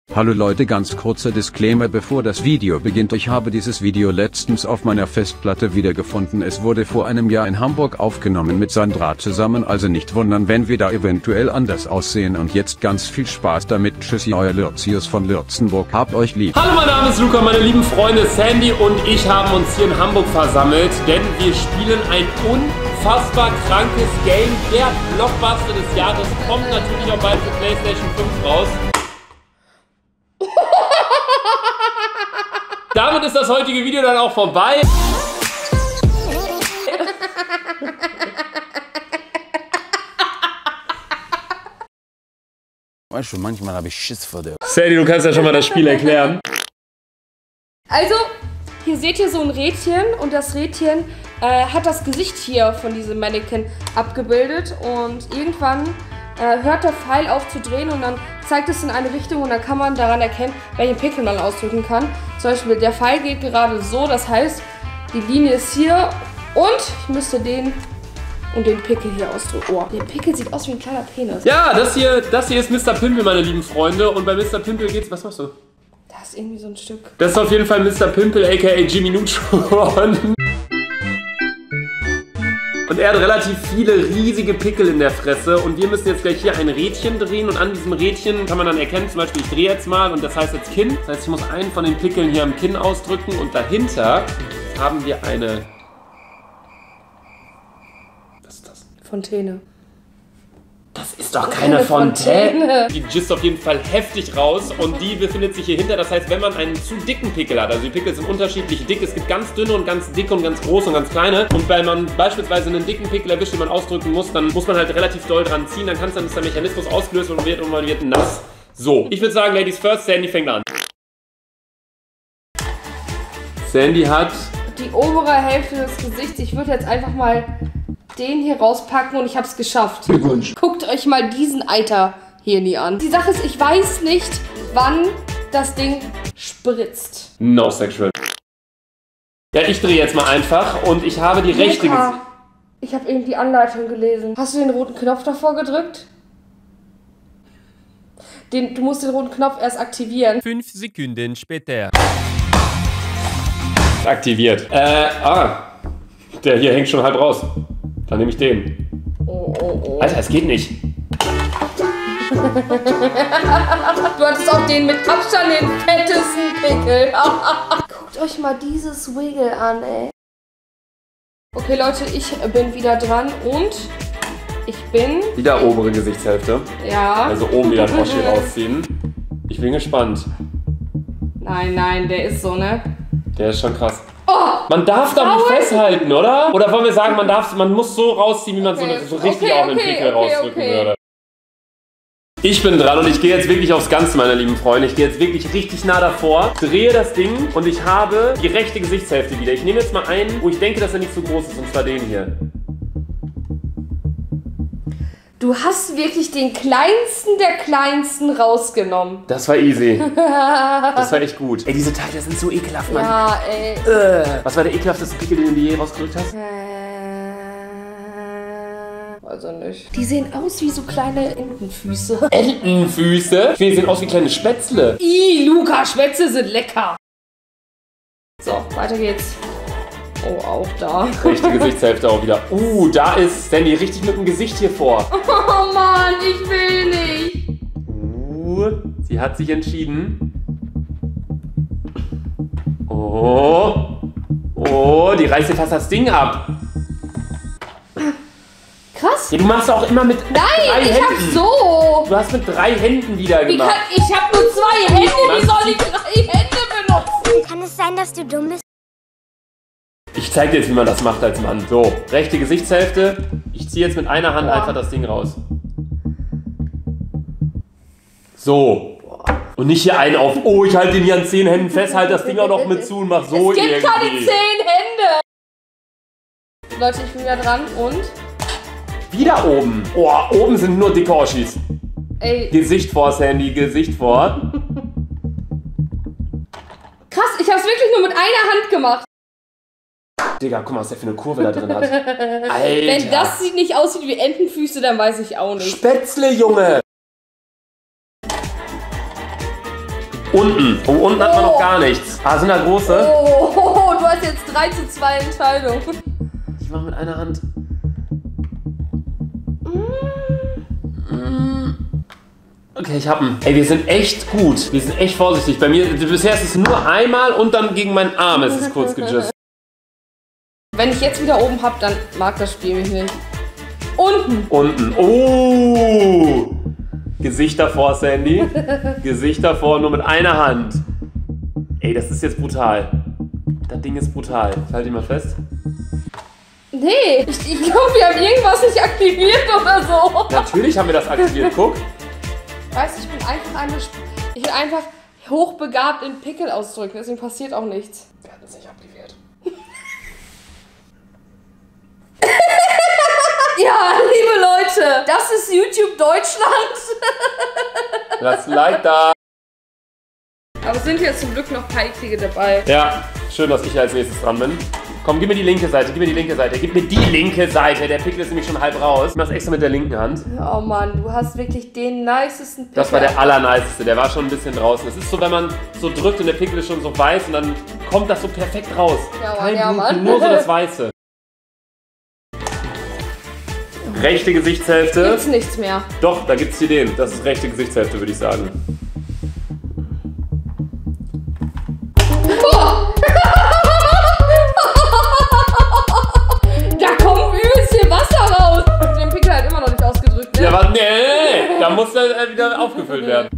Hallo Leute, ganz kurzer Disclaimer bevor das Video beginnt. Ich habe dieses Video letztens auf meiner Festplatte wiedergefunden. Es wurde vor einem Jahr in Hamburg aufgenommen mit Sandra zusammen, also nicht wundern, wenn wir da eventuell anders aussehen. Und jetzt ganz viel Spaß damit. Tschüssi, euer Lürzius von Lürzenburg. Habt euch lieb. Hallo, mein Name ist Luca, meine lieben Freunde Sandy und ich haben uns hier in Hamburg versammelt, denn wir spielen ein unfassbar krankes Game. Der Blockbuster des Jahres kommt natürlich auch bald für PlayStation 5 raus. Damit ist das heutige Video dann auch vorbei. Weißt du, manchmal habe ich Schiss vor dir. Sandy, du kannst ja schon mal das Spiel erklären. Also, hier seht ihr so ein Rädchen und das Rädchen hat das Gesicht hier von diesem Mannequin abgebildet und irgendwann hört der Pfeil auf zu drehen und dann zeigt es in eine Richtung und dann kann man daran erkennen, welchen Pickel man ausdrücken kann. Zum Beispiel, der Pfeil geht gerade so, das heißt, die Linie ist hier und ich müsste den und den Pickel hier ausdrücken. Oh, der Pickel sieht aus wie ein kleiner Penis. Ja, das hier ist Mr. Pimpel, meine lieben Freunde. Und bei Mr. Pimpel geht's... Was machst du? Da ist irgendwie so ein Stück. Das ist auf jeden Fall Mr. Pimpel, aka Jimmy Neutron. Und er hat relativ viele riesige Pickel in der Fresse und wir müssen jetzt gleich hier ein Rädchen drehen und an diesem Rädchen kann man dann erkennen, zum Beispiel ich drehe jetzt mal und das heißt jetzt Kinn. Das heißt, ich muss einen von den Pickeln hier am Kinn ausdrücken und dahinter haben wir eine... Was ist das? Fontäne. Das ist doch keine Fontäne. Die gisst auf jeden Fall heftig raus und die befindet sich hier hinter. Das heißt, wenn man einen zu dicken Pickel hat, also die Pickel sind unterschiedlich dick, es gibt ganz dünne und ganz dicke und ganz große und ganz kleine. Und wenn man beispielsweise einen dicken Pickel erwischt, den man ausdrücken muss, dann muss man halt relativ doll dran ziehen. Dann kann es dann, ist der Mechanismus ausgelöst und man wird nass. So, ich würde sagen, Ladies first, Sandy fängt an. Sandy hat... Die obere Hälfte des Gesichts. Ich würde jetzt einfach mal den hier rauspacken und ich habe es geschafft. Glückwunsch. Guckt euch mal diesen Eiter hier nie an. Die Sache ist, ich weiß nicht, wann das Ding spritzt. No sexual. Ja, ich drehe jetzt mal einfach und ich habe die rechte... Ich habe eben die Anleitung gelesen. Hast du den roten Knopf davor gedrückt? Du musst den roten Knopf erst aktivieren. 5 Sekunden später. Aktiviert. Der hier hängt schon halb raus. Dann nehme ich den. Oh. Alter, es geht nicht. Du hattest auch den mit Abstand den fettesten Pickel. Guckt euch mal dieses Wiggle an, ey. Okay, Leute, ich bin wieder dran und ich bin... Wieder obere Gesichtshälfte. Ja. Also oben wieder den Oschi rausziehen. Ich bin gespannt. Nein, der ist so, ne? Der ist schon krass. Oh, man darf doch nicht festhalten, oder? Oder wollen wir sagen, man muss so rausziehen, wie man so richtig auch einen Pickel rausdrücken würde. Ich bin dran und ich gehe jetzt wirklich aufs Ganze, meine lieben Freunde. Ich gehe jetzt wirklich richtig nah davor, drehe das Ding und ich habe die rechte Gesichtshälfte wieder. Ich nehme jetzt mal einen, wo ich denke, dass er nicht so groß ist, und zwar den hier. Du hast wirklich den kleinsten der kleinsten rausgenommen. Das war easy. Das war echt gut. Ey, diese Teile sind so ekelhaft, Mann. Ja, ey. Was war der ekelhafteste Pickel, den du je rausgedrückt hast? Also nicht. Die sehen aus wie so kleine Entenfüße. Entenfüße? Die sehen aus wie kleine Spätzle. Luca, Spätzle sind lecker. So, weiter geht's. Oh, auch da. Rechte Gesichtshälfte auch wieder. Da ist Sandy richtig mit dem Gesicht hier vor. Oh Mann, ich will nicht. Sie hat sich entschieden. Oh, die reißt dir fast das Ding ab. Krass. Ja, du machst auch immer mit drei Händen. Hab so. Du hast mit 3 Händen wieder gemacht. Ich hab nur 2 Hände. Wie soll ich 3 Hände benutzen? Kann es sein, dass du dumm bist? Ich zeig dir jetzt, wie man das macht als Mann. So, rechte Gesichtshälfte. Ich ziehe jetzt mit einer Hand einfach das Ding raus. So. Und nicht hier einen auf, ich halte den hier an 10 Händen fest, halt das Ding auch noch mit zu und mach so irgendwie. Es gibt keine 10 Hände. Leute, ich bin wieder dran und... Wieder oben. Oben sind nur dicke Oschis. Ey. Gesicht vor, Sandy, Gesicht vor. Krass, ich hab's wirklich nur mit einer Hand gemacht. Digga, guck mal, was der für eine Kurve da drin hat. Alter. Wenn das nicht aussieht wie Entenfüße, dann weiß ich auch nicht. Spätzle, Junge! Unten. Oh, unten hat man noch gar nichts. Ah, sind da große? Oh, du hast jetzt 3:2 Entscheidung. Ich mach mit einer Hand. Okay, ich hab ihn. Ey, wir sind echt gut. Wir sind echt vorsichtig. Bei mir, bisher ist es nur einmal und dann gegen meinen Arm ist es kurz gejust. Wenn ich jetzt wieder oben hab, dann mag das Spiel mich nicht. Unten. Unten. Oh! Gesicht davor, Sandy. Gesicht davor, nur mit einer Hand. Ey, das ist jetzt brutal. Das Ding ist brutal. Ich halte ihn mal fest. Nee, ich glaube, wir haben irgendwas nicht aktiviert oder so. Natürlich haben wir das aktiviert. Guck. Weißt du, ich bin einfach hochbegabt in Pickel ausdrücken, deswegen passiert auch nichts. Wir hatten es nicht aktiviert. Ja, liebe Leute, das ist YouTube Deutschland. Lass ein Like da. Aber es sind jetzt zum Glück noch Peiklige dabei. Ja, schön, dass ich als nächstes dran bin. Komm, gib mir die linke Seite, gib mir die linke Seite. Gib mir die linke Seite. Der Pickel ist nämlich schon halb raus. Ich mach's extra mit der linken Hand. Oh Mann, du hast wirklich den nicesten Pickel. Das war der allerniceste, der war schon ein bisschen draußen. Es ist so, wenn man so drückt und der Pickel ist schon so weiß und dann kommt das so perfekt raus. Ja, Mann, Kein ja, Blut, Mann. nur so das Weiße. Rechte Gesichtshälfte. Gibt's nichts mehr. Doch, da gibt's hier den. Das ist rechte Gesichtshälfte, würde ich sagen. Da kommt übelst viel Wasser raus. Den Pickel hat immer noch nicht ausgedrückt, ne? Ja, aber nee, da muss er wieder aufgefüllt werden.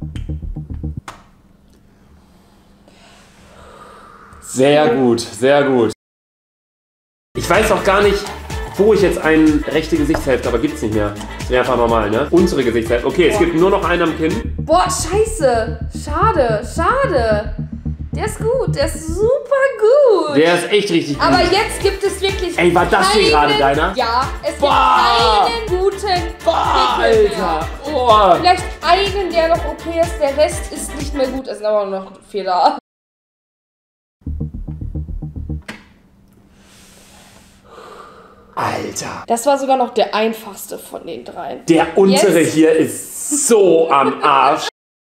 Sehr gut, sehr gut. Ich weiß auch gar nicht, wo ich jetzt eine rechte Gesichtshälfte, aber gibt's nicht mehr. Das wäre einfach normal, ne? Unsere Gesichtshälfte. Okay, es gibt nur noch einen am Kinn. Boah, scheiße. Schade, schade. Der ist gut, der ist super gut. Der ist echt richtig gut. Aber jetzt gibt es wirklich Ey, war das hier gerade deiner? Ja, es gibt Boah. keinen guten Boah, Pickel mehr. Alter. Oh. Vielleicht einen, der noch okay ist, der Rest ist nicht mehr gut. Es sind aber noch Fehler. Alter. Das war sogar noch der einfachste von den dreien. Der untere Jetzt? hier ist so am Arsch.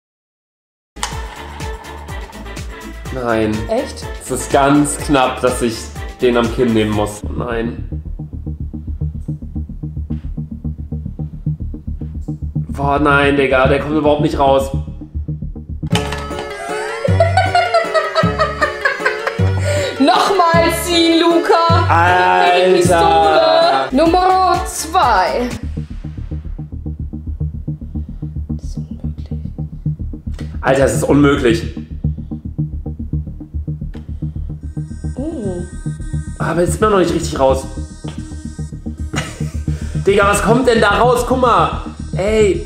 Nein. Echt? Es ist ganz knapp, dass ich den am Kinn nehmen muss. Nein. Boah, nein, Digga, der kommt überhaupt nicht raus. Nochmal ziehen, Luca! Alter! Pistole. Nummer 2. Das ist unmöglich. Alter, es ist unmöglich. Aber jetzt ist mir noch nicht richtig raus. Digga, was kommt denn da raus? Guck mal. Ey.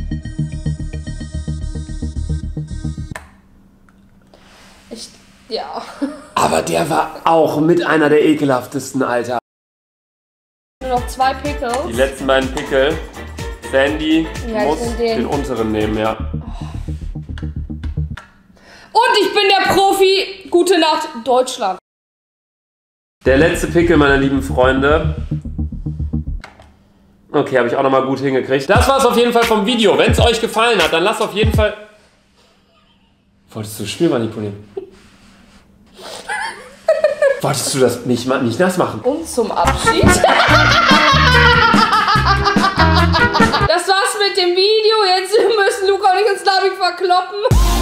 Ja. Aber der war auch mit einer der ekelhaftesten, Alter. Nur noch 2 Pickles. Die letzten beiden Pickel. Sandy Ja, muss ich nehm den. den unteren nehmen, ja. Und ich bin der Profi. Gute Nacht, Deutschland. Der letzte Pickel, meine lieben Freunde. Okay, habe ich auch nochmal gut hingekriegt. Das war's auf jeden Fall vom Video. Wenn es euch gefallen hat, dann lasst auf jeden Fall... Wolltest du das Spiel manipulieren? Wolltest du das nicht nass machen? Und zum Abschied. Das war's mit dem Video. Jetzt müssen Luca und ich uns, glaube ich, verkloppen.